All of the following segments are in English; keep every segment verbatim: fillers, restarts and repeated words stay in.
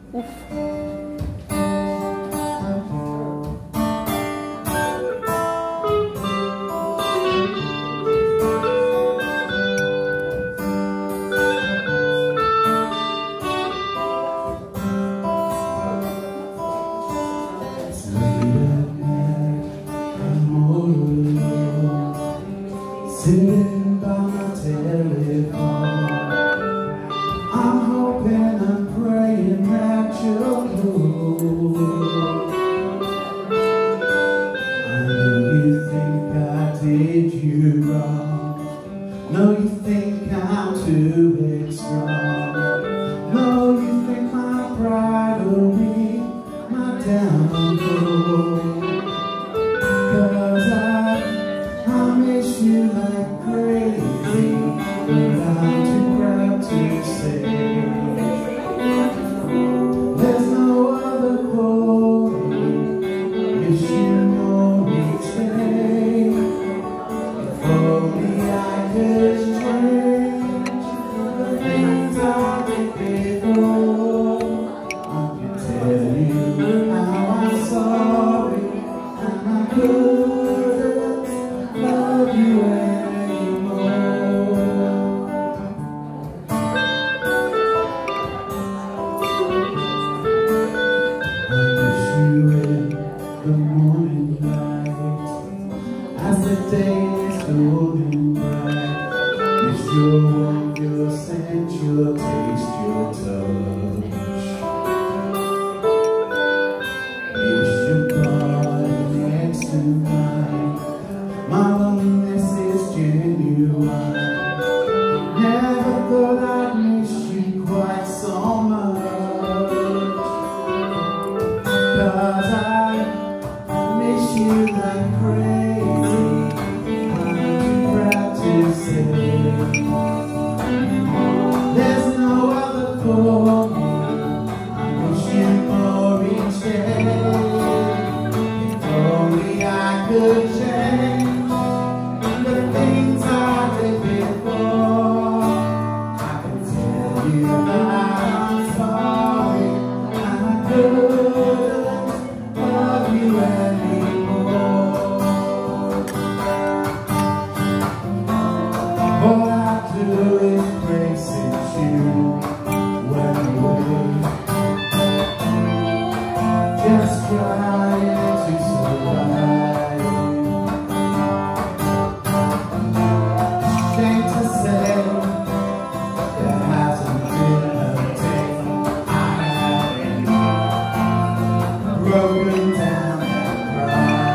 Sitting by my telephone, I'm hoping and praying that you're close. I know you think I did you wrong. No, you think I'm too headstrong. No, you think my pride will be my downfall. 'Cause I, I miss you like crazy, without too proud to say. There's no other for me, wish you more each day. If only I could change the things I did before. I could tell you how I'm sorry, and I couldn't love you anymore. I wish you in the morning light, as the day is golden bright. Wish your warmth, your scent, your taste, your touch. Wish your body next to mine. My loneliness is genuine. Never thought I'd miss you quite so much. 'Cause I miss you like crazy, I'm too proud to say. There's no other for me, I wish you more each day. If only I could change the things I did before. I could tell you that I'm sorry, and I couldn't love you anymore. All I do is pray since you went away, just trying to survive. Shame to say, there hasn't been a day I haven't broken down and cried.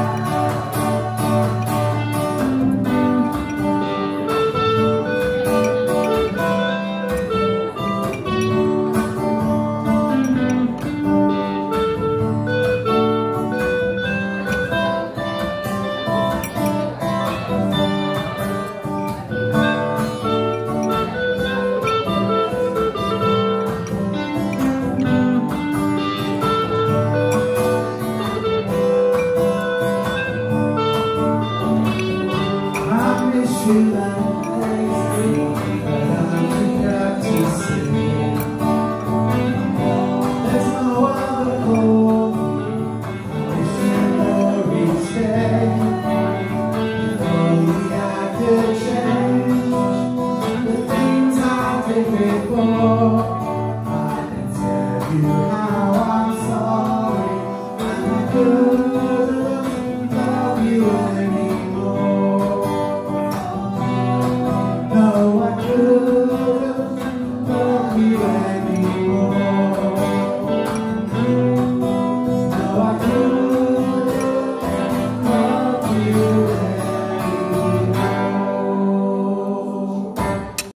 I miss you like crazy, but I'm too proud to say. There's no other for me, I wish you more each day. If only I could change the things I did before. I can tell you how